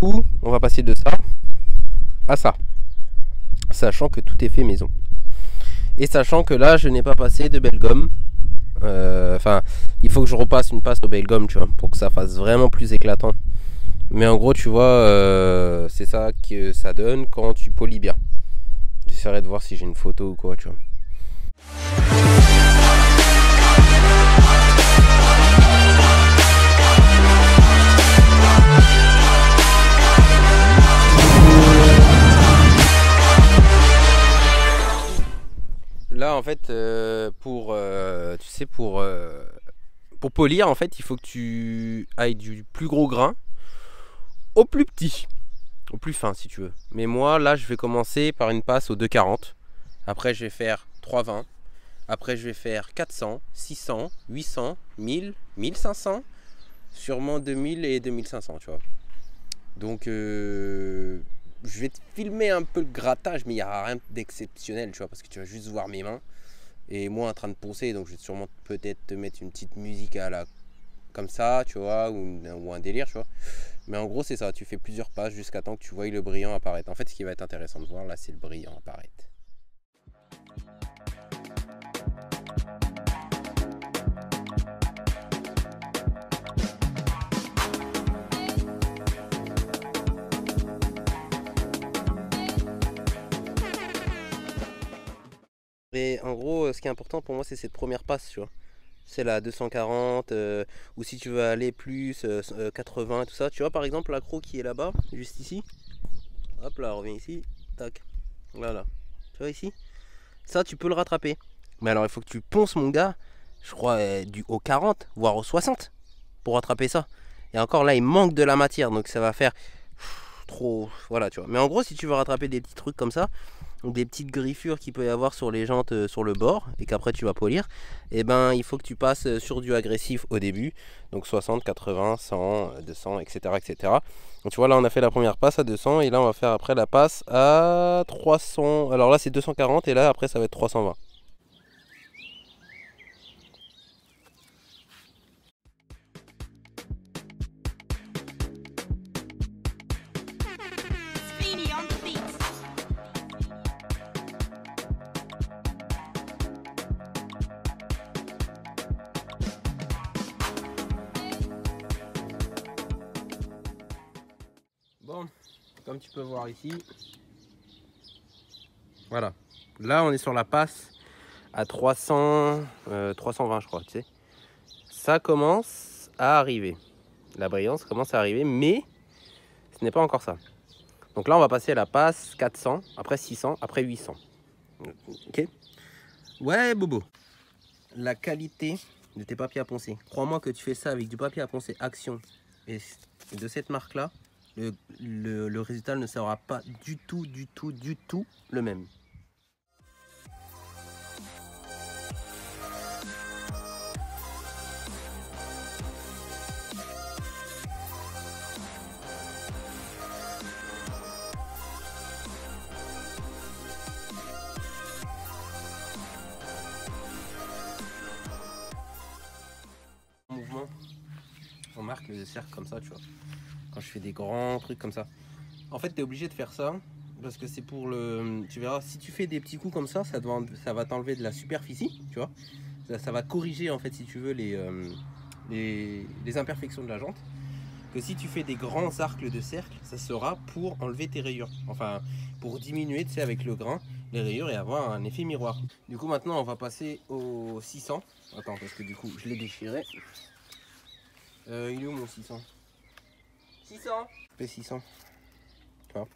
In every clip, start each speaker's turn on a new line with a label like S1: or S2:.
S1: coup, on va passer de ça à ça. Sachant que tout est fait maison. Et sachant que là, je n'ai pas passé de belle gomme. Enfin, il faut que je repasse une passe au belle gomme, tu vois, pour que ça fasse vraiment plus éclatant. Mais en gros, tu vois, c'est ça que ça donne quand tu polis bien. J'essaierai de voir si j'ai une photo ou quoi, tu vois. Là, en fait, tu sais, pour polir, en fait, il faut que tu ailles du plus gros grain au plus petit, au plus fin, si tu veux. Mais moi, là, je vais commencer par une passe au 2,40. Après, je vais faire 3,20. Après, je vais faire 400, 600, 800, 1000, 1500, sûrement 2000 et 2500, tu vois. Donc, je vais te filmer un peu le grattage, mais il n'y aura rien d'exceptionnel, tu vois, parce que tu vas juste voir mes mains et moi en train de poncer. Donc, je vais sûrement peut-être te mettre une petite musique à la comme ça, tu vois, ou un délire, tu vois. Mais en gros, c'est ça, tu fais plusieurs passes jusqu'à temps que tu vois le brillant apparaître. En fait, ce qui va être intéressant de voir, là, c'est le brillant apparaître. Et en gros, ce qui est important pour moi, c'est cette première passe, tu vois. C'est la 240, ou si tu veux aller plus, 80, tout ça. Tu vois, par exemple, l'accro qui est là-bas, juste ici. Hop là, on revient ici. Tac. Voilà. Tu vois ici? Ça, tu peux le rattraper. Mais alors, il faut que tu ponces, mon gars, je crois, au 40, voire au 60, pour rattraper ça. Et encore, là, il manque de la matière, donc ça va faire trop... Voilà, tu vois. Mais en gros, si tu veux rattraper des petits trucs comme ça, des petites griffures qu'il peut y avoir sur les jantes sur le bord et qu'après tu vas polir, et ben il faut que tu passes sur du agressif au début, donc 60, 80, 100, 200, etc., etc. Donc tu vois, là on a fait la première passe à 200 et là on va faire après la passe à 300. Alors là c'est 240 et là après ça va être 320. Bon, comme tu peux voir ici, voilà. Là on est sur la passe à 300, 320 je crois, tu sais. Ça commence à arriver. La brillance commence à arriver, mais ce n'est pas encore ça. Donc là, on va passer à la passe 400, après 600, après 800. Ok? Ouais, Bobo. La qualité de tes papiers à poncer. Crois-moi que tu fais ça avec du papier à poncer Action et de cette marque-là, le résultat ne sera pas du tout le même. Mouvement, on marque le cercle comme ça, tu vois. Quand je fais des grands trucs comme ça. En fait, tu es obligé de faire ça parce que c'est pour le... Tu verras, si tu fais des petits coups comme ça, ça va t'enlever de la superficie, tu vois. Ça va corriger, en fait, si tu veux, les imperfections de la jante. Que si tu fais des grands arcs de cercle, ça sera pour enlever tes rayures. Enfin, pour diminuer, tu sais, avec le grain, les rayures et avoir un effet miroir. Du coup, maintenant, on va passer au 600. Attends, parce que du coup, je l'ai déchiré. Il est où mon 600? 600 Fais 600. Tu vois.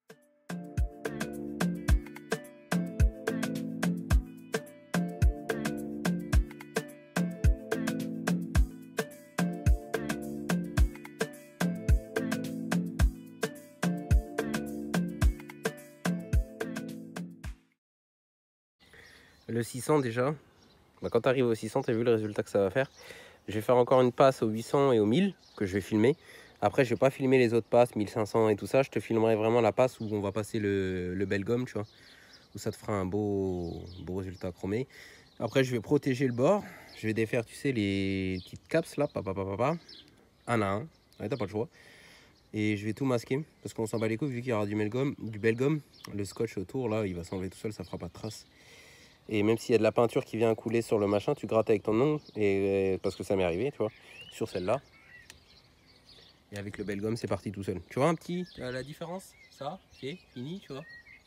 S1: Le 600 déjà, bah, quand tu arrives au 600, tu as vu le résultat que ça va faire. Je vais faire encore une passe au 800 et au 1000 que je vais filmer. Après, je vais pas filmer les autres passes, 1500 et tout ça. Je te filmerai vraiment la passe où on va passer le bel gomme, tu vois. Où ça te fera un beau résultat chromé. Après, je vais protéger le bord. Je vais défaire, tu sais, les petites caps là, un à un. Ouais, t'as pas le choix. Et je vais tout masquer parce qu'on s'en bat les couilles vu qu'il y aura du belgum. Le scotch autour là, il va s'enlever tout seul, ça fera pas de traces. Et même s'il y a de la peinture qui vient couler sur le machin, tu grattes avec ton nom, et parce que ça m'est arrivé, tu vois, sur celle-là. Et avec le belgum, c'est parti tout seul. Tu vois un petit, la différence? Ça, c'est fini, tu vois.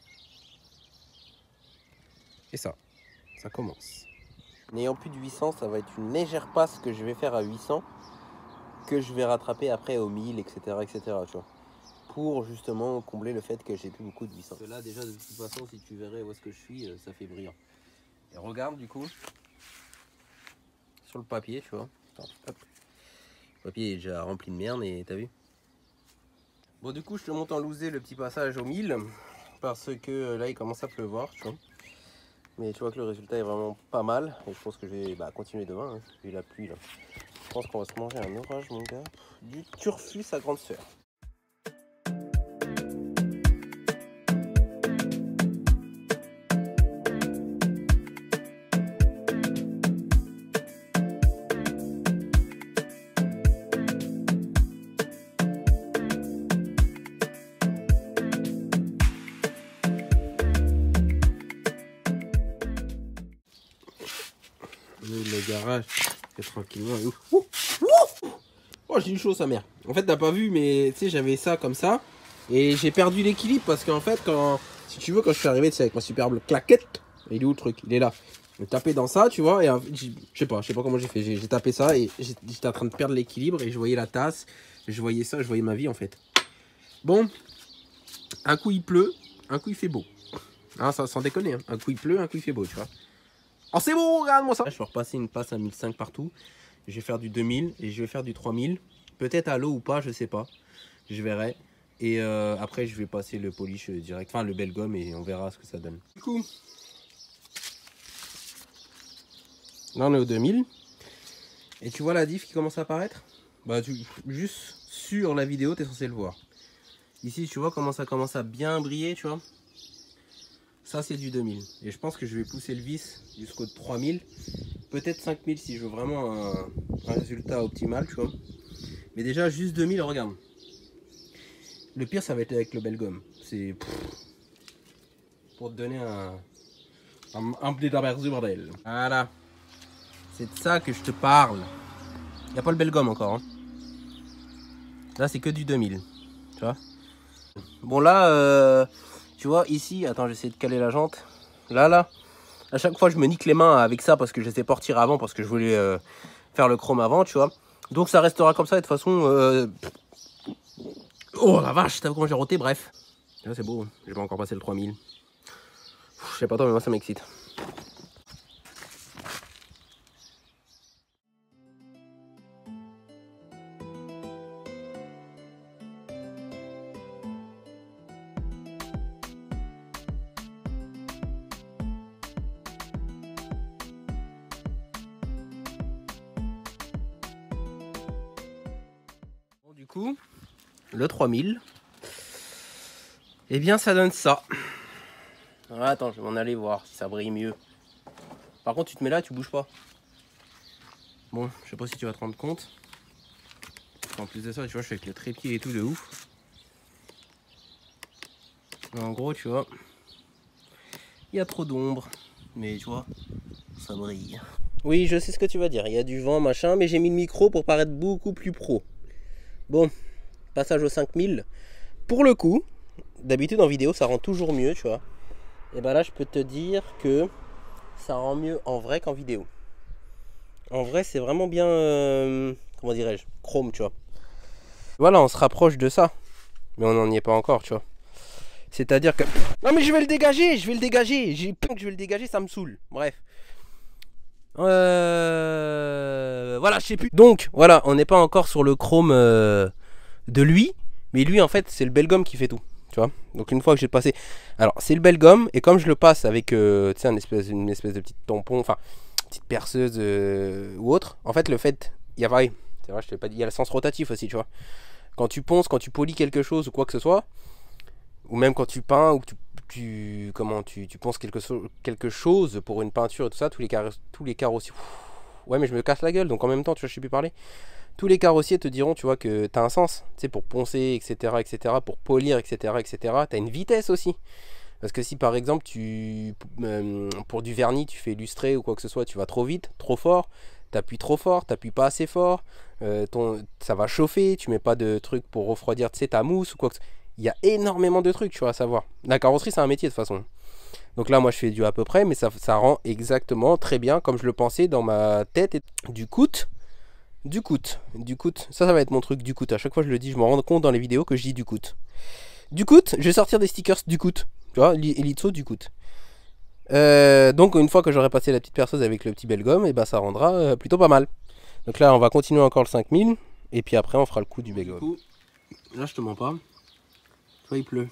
S1: Et ça commence. N'ayant plus de 800, ça va être une légère passe que je vais faire à 800, que je vais rattraper après au 1000, etc., etc., tu vois. Pour justement combler le fait que j'ai plus beaucoup de 800. Parce que là, déjà, de toute façon, si tu verrais où est-ce que je suis, ça fait brillant. Et regarde du coup sur le papier, tu vois. Attends, hop. Le papier est déjà rempli de merde et t'as vu. Bon, du coup, je te monte en lousé le petit passage au 1000 parce que là il commence à pleuvoir, tu vois. Mais tu vois que le résultat est vraiment pas mal et je pense que je vais continuer demain, hein, vu la pluie là. Je pense qu'on va se manger un orage, mon gars. Du turfu à grande sœur. Le garage, c'est tranquillement. Oh, j'ai eu chaud sa mère. En fait, t'as pas vu, mais tu sais, j'avais ça comme ça. Et j'ai perdu l'équilibre parce qu'en fait, si tu veux, quand je suis arrivé, c'est avec ma superbe claquette. Il est où le truc? Il est là. Je tapé dans ça, tu vois. Et je sais pas comment j'ai fait. J'ai tapé ça et j'étais en train de perdre l'équilibre. Et je voyais la tasse. Je voyais ça, je voyais ma vie en fait. Bon, un coup il pleut, un coup il fait beau. Hein, ça, sans déconner. Hein. Un coup il pleut, un coup il fait beau, tu vois. Oh c'est bon, regarde-moi ça. Là, je vais repasser une passe à 1005 partout. Je vais faire du 2000 et je vais faire du 3000. Peut-être à l'eau ou pas, je sais pas. Je verrai. Et après, je vais passer le polish direct. Enfin, le belgum et on verra ce que ça donne. Du coup, là on est au 2000. Et tu vois la diff qui commence à apparaître? Bah, juste sur la vidéo, tu es censé le voir. Ici, tu vois comment ça commence à bien briller, tu vois. Ça, c'est du 2000. Et je pense que je vais pousser le vis jusqu'au 3000. Peut-être 5000 si je veux vraiment un résultat optimal, tu vois. Mais déjà, juste 2000, regarde. Le pire, ça va être avec le belgum. C'est pour te donner un petit aperçu, bordel. Voilà. C'est de ça que je te parle. Il n'y a pas le belgum encore. Hein. Là, c'est que du 2000. Tu vois. Bon, là, tu vois, ici, attends, j'essaie de caler la jante. Là. À chaque fois, je me nique les mains avec ça parce que je sais pas retirer avant parce que je voulais faire le chrome avant, tu vois. Donc ça restera comme ça et de toute façon... Oh la vache, t'as vu comment j'ai roté, bref. Là c'est beau, j'ai pas encore passé le 3000. Je sais pas toi mais moi ça m'excite. Bon, du coup, le 3000, eh bien ça donne ça. Ah, attends, je vais m'en aller voir si ça brille mieux. Par contre tu te mets là, tu bouges pas. Bon, je sais pas si tu vas te rendre compte. En plus de ça, tu vois, je suis avec le trépied et tout de ouf. En gros, tu vois, il y a trop d'ombre. Mais tu vois, ça brille. Oui, je sais ce que tu vas dire. Il y a du vent, machin, mais j'ai mis le micro pour paraître beaucoup plus pro. Bon, passage au 5000. Pour le coup, d'habitude en vidéo, ça rend toujours mieux, tu vois. Et ben là, je peux te dire que ça rend mieux en vrai qu'en vidéo. En vrai, c'est vraiment bien, comment dirais-je, chrome, tu vois. Voilà, on se rapproche de ça. Mais on n'en y est pas encore, tu vois. C'est-à-dire que... Non mais je vais le dégager. J'ai peur que je vais le dégager, ça me saoule. Bref. Voilà, je sais plus. Donc, voilà, on n'est pas encore sur le chrome de lui. Mais lui, en fait, c'est le belgum qui fait tout. Tu vois. Donc, une fois que j'ai passé... Alors, c'est le belgum. Et comme je le passe avec, tu sais, une espèce de petit tampon, enfin, petite perceuse ou autre. En fait, le fait... Il y a pareil. C'est vrai, je t'ai pas dit. Il y a le sens rotatif aussi, tu vois. Quand tu ponces, quand tu polis quelque chose ou quoi que ce soit, ou même quand tu peins ou que tu penses quelque chose pour une peinture et tout ça, tous les carreaux aussi. Ouais, mais je me casse la gueule, donc en même temps, tu vois, je sais plus parler. tous les carrossiers te diront, tu vois, que tu as un sens, tu sais, pour poncer, etc., pour polir, etc., tu as une vitesse aussi. Parce que si par exemple, pour du vernis, tu fais illustrer ou quoi que ce soit, tu vas trop vite, trop fort, t'appuies trop fort, t'appuies pas assez fort, ça va chauffer, tu mets pas de trucs pour refroidir, tu sais, ta mousse ou quoi que ce soit. Il y a énormément de trucs, tu vois, à savoir. La carrosserie, c'est un métier de toute façon. Donc là, moi, je fais du à peu près, mais ça rend exactement très bien comme je le pensais dans ma tête. Du coût. Ça va être mon truc, du coût. À chaque fois, je le dis, je me rends compte dans les vidéos que je dis du coût. Du coût, je vais sortir des stickers du coût. Tu vois, Elitso du coût. Donc, une fois que j'aurai passé la petite perceuse avec le petit belgum, et ben, ça rendra plutôt pas mal. Donc là, on va continuer encore le 5000. Et puis après, on fera le coup du belgum. Du coup, là, je te mens pas. Tu vois, il pleut.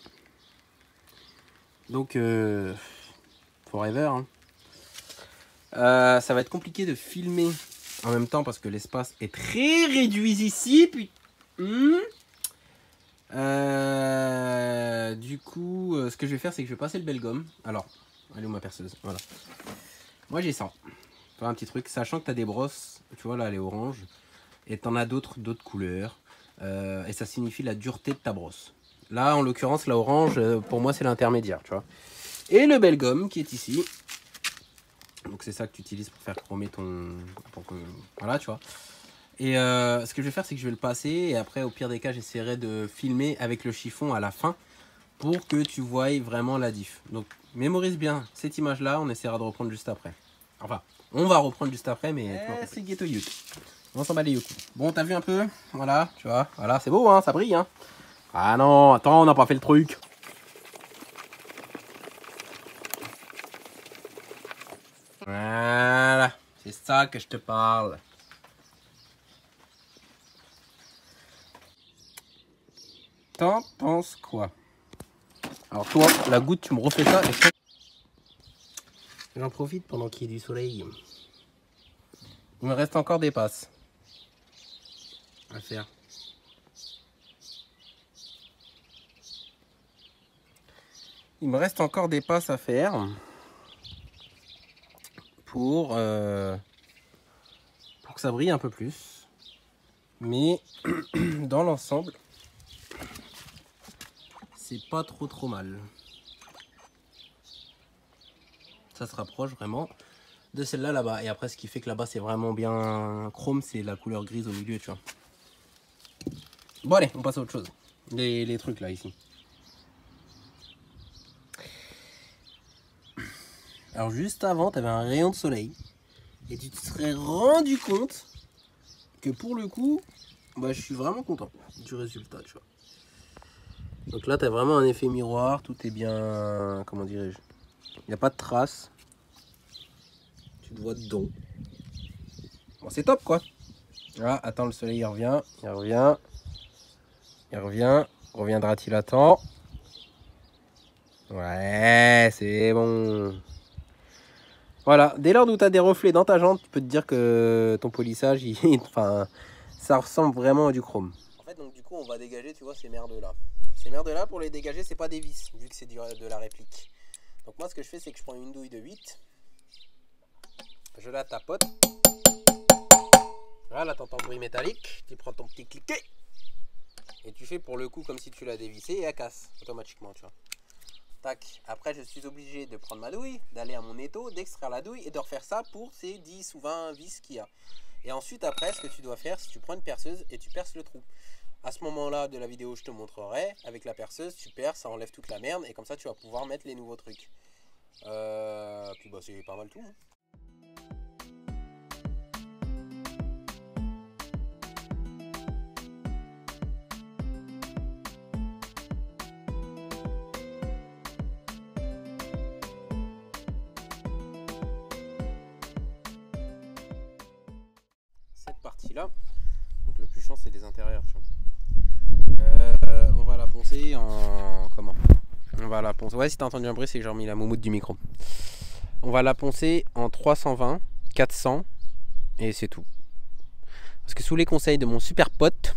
S1: Donc, forever. Hein. Ça va être compliqué de filmer en même temps parce que l'espace est très réduit ici. Puis, du coup, ce que je vais faire, c'est que je vais passer le belgum. Alors, elle est où ma perceuse? Voilà. Moi, j'ai ça. Faire un petit truc, sachant que tu as des brosses. Tu vois, là, elle est orange. Et tu en as d'autres couleurs. Et ça signifie la dureté de ta brosse. Là, en l'occurrence, la orange, pour moi, c'est l'intermédiaire, tu vois. Et le belgum qui est ici. Donc, c'est ça que tu utilises pour faire chromer ton... Voilà, tu vois. Et ce que je vais faire, c'est que je vais le passer. Et après, au pire des cas, j'essaierai de filmer avec le chiffon à la fin pour que tu voies vraiment la diff. Donc, mémorise bien cette image-là. On essaiera de reprendre juste après. Enfin, on va reprendre juste après, mais... c'est ghetto youth. On s'en bat les yeux. Bon, t'as vu un peu? Voilà, tu vois. Voilà, c'est beau, hein, ça brille, hein. Ah non, attends, on n'a pas fait le truc. Voilà, c'est ça que je te parle. T'en penses quoi? Alors toi, la goutte, tu me refais ça et j'en profite pendant qu'il y a du soleil. Il me reste encore des passes à faire. Il me reste encore des passes à faire pour que ça brille un peu plus. Mais dans l'ensemble, c'est pas trop mal. Ça se rapproche vraiment de celle-là là-bas. Et après, ce qui fait que là-bas, c'est vraiment bien chrome, c'est la couleur grise au milieu, tu vois. Bon, allez, on passe à autre chose. Les trucs là, ici. Alors, juste avant, tu avais un rayon de soleil. Et tu te serais rendu compte que pour le coup, bah, je suis vraiment content du résultat, tu vois. Donc là, tu as vraiment un effet miroir. Tout est bien, comment dirais-je, il n'y a pas de traces. Tu te vois dedans. Bon, c'est top, quoi. Ah, attends, le soleil, il revient. Reviendra-t-il à temps? Ouais, c'est bon. Voilà, dès lors où tu as des reflets dans ta jante, tu peux te dire que ton polissage, enfin, ça ressemble vraiment à du chrome. En fait, donc du coup, on va dégager, tu vois, ces merdes-là. Ces merdes-là, pour les dégager, c'est pas des vis, vu que c'est de la réplique. Donc moi, ce que je fais, c'est que je prends une douille de 8. Je la tapote. Voilà, t'entends le bruit métallique. Tu prends ton petit cliquet. Et tu fais pour le coup comme si tu l'as dévissé et elle casse automatiquement, tu vois. Tac. Après, je suis obligé de prendre ma douille, d'aller à mon étau, d'extraire la douille et de refaire ça pour ces 10 ou 20 vis qu'il y a. Et ensuite, après, ce que tu dois faire, c'est que tu prends une perceuse et tu perces le trou. À ce moment-là de la vidéo, je te montrerai. Avec la perceuse, tu perces, ça enlève toute la merde et comme ça, tu vas pouvoir mettre les nouveaux trucs. Puis bah, c'est pas mal tout. Hein. Là, donc le plus chiant c'est les intérieurs, tu vois. On va la poncer en comment? On va la poncer. Ouais, si t'as entendu un bruit, c'est que j'ai remis la moumoute du micro. On va la poncer en 320, 400 et c'est tout. Parce que sous les conseils de mon super pote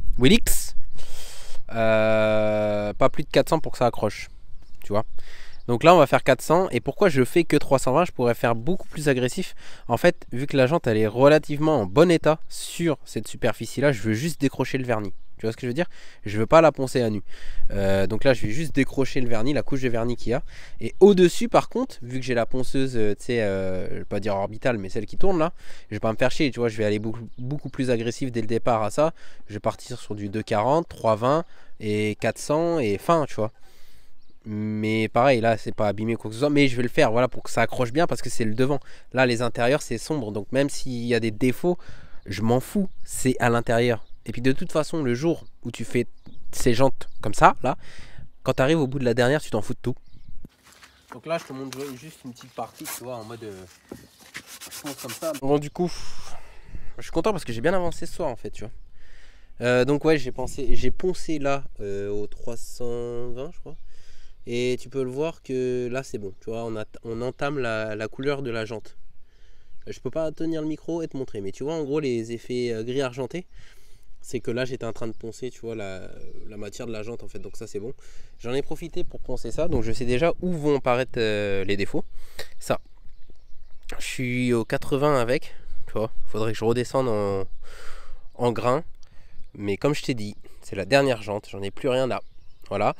S1: Willix, pas plus de 400 pour que ça accroche, tu vois. Donc là on va faire 400 et pourquoi je fais que 320, je pourrais faire beaucoup plus agressif. En fait vu que la jante elle est relativement en bon état sur cette superficie là, je veux juste décrocher le vernis. Tu vois ce que je veux dire? Je veux pas la poncer à nu. Donc là je vais juste décrocher le vernis, la couche de vernis qu'il y a. Et au dessus par contre, vu que j'ai la ponceuse, tu sais, je vais pas dire orbitale mais celle qui tourne là, je vais pas me faire chier, tu vois, je vais aller beaucoup plus agressif dès le départ à ça. Je vais partir sur du 240, 320 et 400 et fin, tu vois. Mais pareil, là, c'est pas abîmé quoi que ce soit. Mais je vais le faire, voilà, pour que ça accroche bien parce que c'est le devant. Là, les intérieurs, c'est sombre. Donc, même s'il y a des défauts, je m'en fous. C'est à l'intérieur. Et puis, de toute façon, le jour où tu fais ces jantes comme ça, là, quand tu arrives au bout de la dernière, tu t'en fous de tout. Donc là, je te montre juste une petite partie, tu vois, en mode. Je montre comme ça. Bon, du coup, je suis content parce que j'ai bien avancé ce soir, en fait, tu vois. Donc, ouais, j'ai poncé là au 320, je crois. Et tu peux le voir que là c'est bon, tu vois, on entame la couleur de la jante. Je peux pas tenir le micro et te montrer, mais tu vois en gros les effets gris argenté, c'est que là j'étais en train de poncer, tu vois, la matière de la jante en fait, donc ça c'est bon. J'en ai profité pour poncer ça, donc je sais déjà où vont apparaître les défauts. Ça, je suis au 80 avec, tu vois, faudrait que je redescende en grain, mais comme je t'ai dit, c'est la dernière jante, j'en ai plus rien à... Voilà.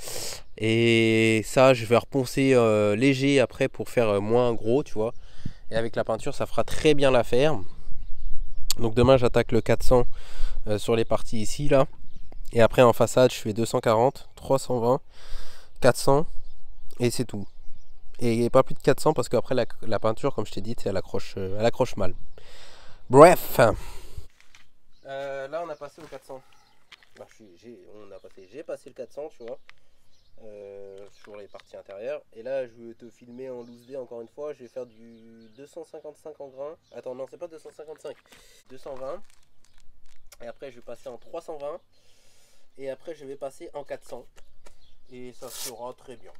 S1: Et ça, je vais reponcer léger après pour faire moins gros, tu vois. Et avec la peinture, ça fera très bien l'affaire. Donc demain, j'attaque le 400 sur les parties ici, là. Et après, en façade, je fais 240, 320, 400. Et c'est tout. Et pas plus de 400 parce qu'après, la peinture, comme je t'ai dit, elle accroche mal. Bref. Là, on a passé au 400. Bah, j'ai passé le 400, tu vois. Sur les parties intérieures. Et là, je vais te filmer en loose day encore une fois. Je vais faire du 255 en grain. Attends, non, c'est pas 255, 220. Et après, je vais passer en 320. Et après, je vais passer en 400. Et ça sera très bien.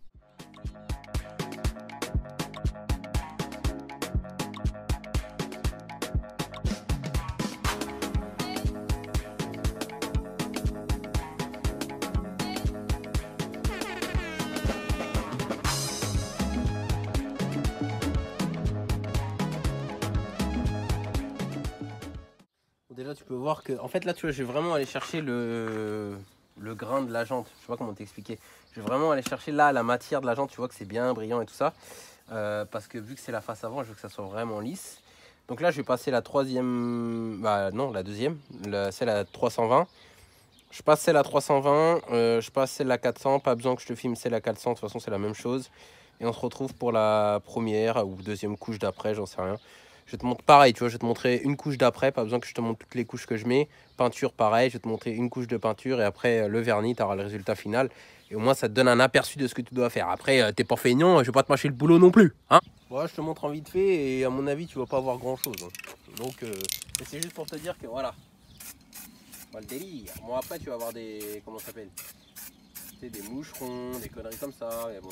S1: Déjà tu peux voir que en fait là tu vois je vais vraiment aller chercher le grain de la jante, je sais pas comment t'expliquer, je vais vraiment aller chercher là la matière de la jante, tu vois que c'est bien brillant et tout ça, parce que vu que c'est la face avant je veux que ça soit vraiment lisse. Donc là je vais passer la troisième, bah non la deuxième, celle à 320, je passe celle à 320, je passe celle à 400, pas besoin que je te filme celle à 400, de toute façon c'est la même chose, et on se retrouve pour la première ou deuxième couche d'après, j'en sais rien. Je te montre pareil, tu vois, je vais te montrer une couche d'après, pas besoin que je te montre toutes les couches que je mets. Peinture, pareil, je vais te montrer une couche de peinture et après le vernis, tu auras le résultat final. Et au moins, ça te donne un aperçu de ce que tu dois faire. Après, t'es pas feignant, je vais pas te mâcher le boulot non plus. Hein, ouais, je te montre en vite fait et à mon avis, tu vas pas voir grand chose. Hein. Donc, c'est juste pour te dire que voilà. Pas le délire. Bon, après, tu vas avoir des. Comment ça s'appelle? Des moucherons, des conneries comme ça. Mais bon.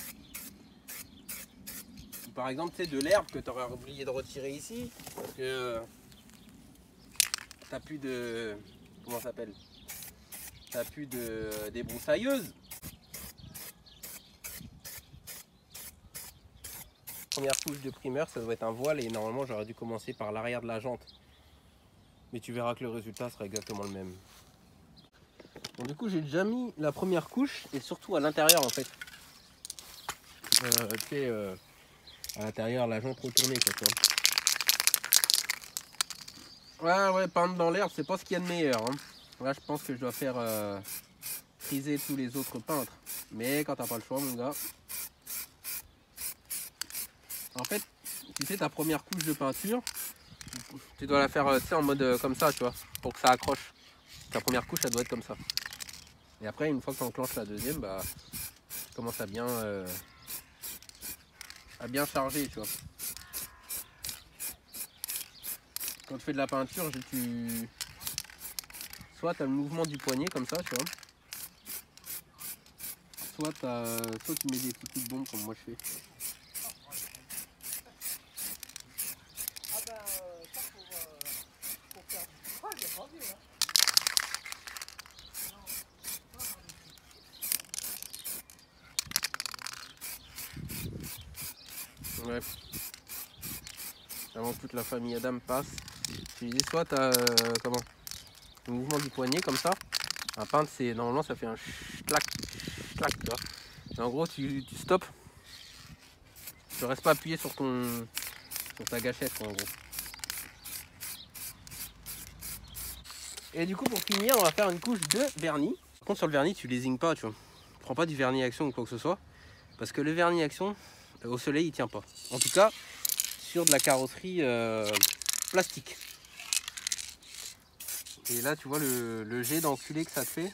S1: Par exemple, tu sais, de l'herbe que tu aurais oublié de retirer ici, parce que t'as plus de. Comment ça s'appelle? T'as plus de débroussailleuse. Première couche de primeur, ça doit être un voile et normalement j'aurais dû commencer par l'arrière de la jante. Mais tu verras que le résultat sera exactement le même. Bon, du coup, j'ai déjà mis la première couche et surtout à l'intérieur en fait. Tu sais, à l'intérieur, la jante retournée, quoi, tu vois. Ouais, peindre dans l'herbe, c'est pas ce qu'il y a de meilleur. Hein. Là, je pense que je dois faire friser tous les autres peintres. Mais quand t'as pas le choix, mon gars. En fait, tu sais, ta première couche de peinture, tu dois la faire en mode comme ça, tu vois, pour que ça accroche. Ta première couche, elle doit être comme ça. Et après, une fois que tu enclenches la deuxième, bah, tu commences à bien charger, tu vois. Quand tu fais de la peinture, soit tu as le mouvement du poignet comme ça, tu vois. Soit tu mets des petits coups de bombe comme moi je fais. Bref. Avant que toute la famille Adam passe. Tu disais soit tu as comment, le mouvement du poignet comme ça. Un peintre, c'est normalement ça fait un clac, clac, tu vois. Et en gros tu stops. Tu restes pas appuyé sur ta gâchette quoi, en gros. Et du coup pour finir on va faire une couche de vernis. Par contre sur le vernis tu lésignes pas, tu vois. Prends pas du vernis action ou quoi que ce soit. Parce que le vernis action au soleil il tient pas. En tout cas sur de la carrosserie plastique. Et là tu vois le jet d'enculé que ça te fait.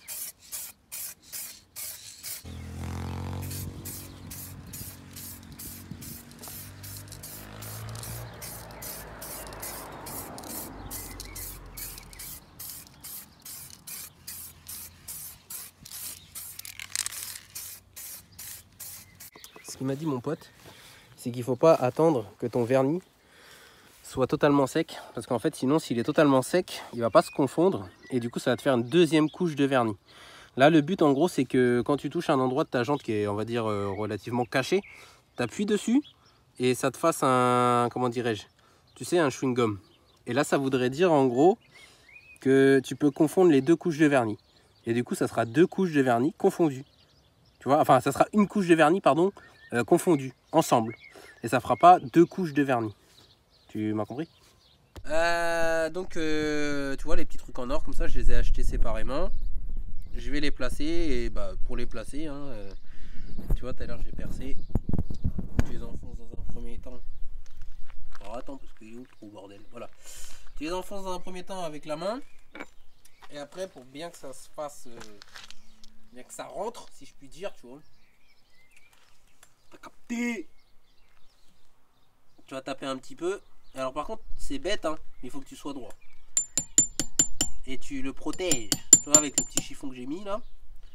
S1: Ce qu'il m'a dit mon pote, c'est qu'il faut pas attendre que ton vernis soit totalement sec, parce qu'en fait sinon s'il est totalement sec il va pas se confondre et du coup ça va te faire une deuxième couche de vernis. Là le but en gros c'est que quand tu touches un endroit de ta jante qui est on va dire relativement caché, tu appuies dessus et ça te fasse un, comment dirais-je, tu sais, un chewing-gum. Et là ça voudrait dire en gros que tu peux confondre les deux couches de vernis et du coup ça sera deux couches de vernis confondues, tu vois, enfin ça sera une couche de vernis pardon, confondues ensemble et ça fera pas deux couches de vernis. Tu m'as compris? Donc tu vois les petits trucs en or comme ça je les ai achetés séparément. Je vais les placer et bah pour les placer hein, tu vois tout à l'heure j'ai percé. Tu les enfonces dans un premier temps. Alors attends parce qu'il est où le trou bordel. Voilà. Tu les enfonces dans un premier temps avec la main. Et après pour bien que ça se fasse bien que ça rentre si je puis dire tu vois. T'as capté. Tu vas taper un petit peu. Alors par contre c'est bête hein, il faut que tu sois droit. Et tu le protèges. Tu vois avec le petit chiffon que j'ai mis là.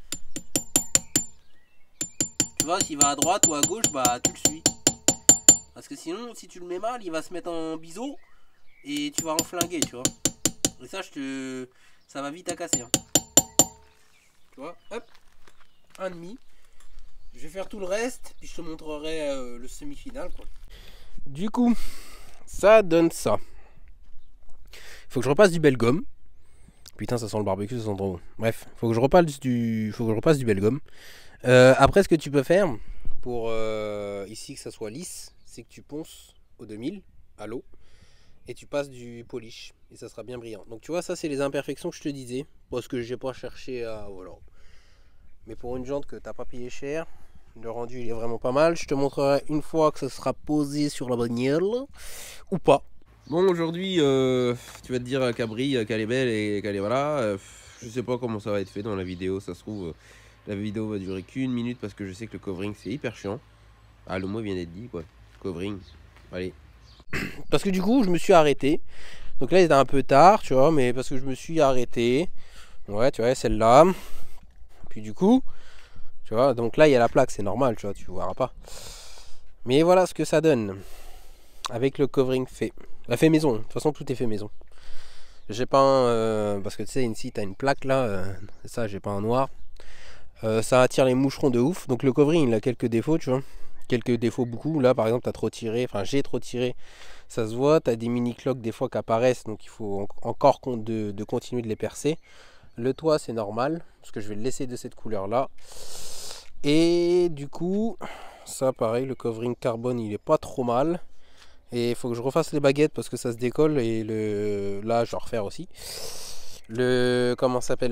S1: Tu vois s'il va à droite ou à gauche bah tu le suis. Parce que sinon si tu le mets mal il va se mettre en biseau. Et tu vas en flinguer tu vois. Et ça ça va vite à casser hein. Tu vois, hop. Un demi. Je vais faire tout le reste. Puis je te montrerai le semi-final quoi. Du coup ça donne ça. Il faut que je repasse du Belgomme. Putain, ça sent le barbecue, ça sent trop bon. Bref, faut que je repasse du Belgomme. Après, ce que tu peux faire pour ici que ça soit lisse, c'est que tu ponces au 2000 à l'eau et tu passes du polish et ça sera bien brillant. Donc tu vois, ça c'est les imperfections que je te disais parce que j'ai pas cherché à voilà. Mais pour une jante que t'as pas payé cher, le rendu il est vraiment pas mal. Je te montrerai une fois que ça sera posé sur la bagnole ou pas. Bon aujourd'hui tu vas te dire qu'elle brille, qu'elle est belle et qu'elle est voilà. Je sais pas comment ça va être fait dans la vidéo. Ça se trouve la vidéo va durer qu'une minute parce que je sais que le covering c'est hyper chiant. Ah le mot vient d'être dit quoi. Covering. Allez. Parce que du coup je me suis arrêté. Donc là il était un peu tard tu vois, mais parce que je me suis arrêté. Ouais tu vois celle-là. Puis du coup tu vois, donc là il y a la plaque, c'est normal, tu vois, tu verras pas. Mais voilà ce que ça donne. Avec le covering fait. Fait maison, de toute façon tout est fait maison. J'ai peint, parce que tu sais, ici tu as une plaque là, ça j'ai peint en noir. Ça attire les moucherons de ouf. Donc le covering il a quelques défauts, tu vois. Quelques défauts beaucoup. Là par exemple tu as trop tiré, enfin j'ai trop tiré, ça se voit. Tu as des mini cloques des fois qui apparaissent, donc il faut encore de continuer de les percer. Le toit c'est normal, parce que je vais le laisser de cette couleur là. Et du coup, ça pareil, le covering carbone il est pas trop mal. Et il faut que je refasse les baguettes parce que ça se décolle. Et là je vais refaire aussi. Comment ça s'appelle?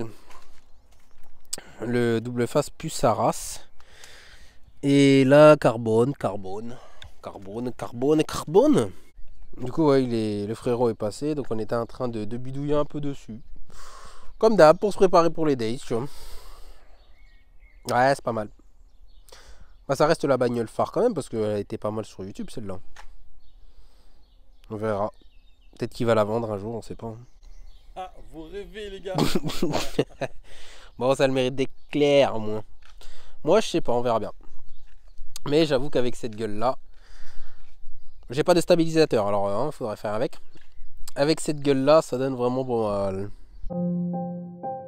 S1: Le double face puce à race. Et là carbone. Du coup ouais, le frérot est passé. Donc on était en train de bidouiller un peu dessus. Comme d'hab pour se préparer pour les days, tu vois. Ouais, c'est pas mal. Bah, ça reste la bagnole phare quand même parce qu'elle était pas mal sur YouTube celle-là. On verra. Peut-être qu'il va la vendre un jour, on sait pas.
S2: Ah, vous rêvez les gars.
S1: Bon, ça a le mérite d'être clair au moins. Moi, je sais pas, on verra bien. Mais j'avoue qu'avec cette gueule-là, j'ai pas de stabilisateur, alors hein, faudrait faire avec. Avec cette gueule-là, ça donne vraiment pas mal.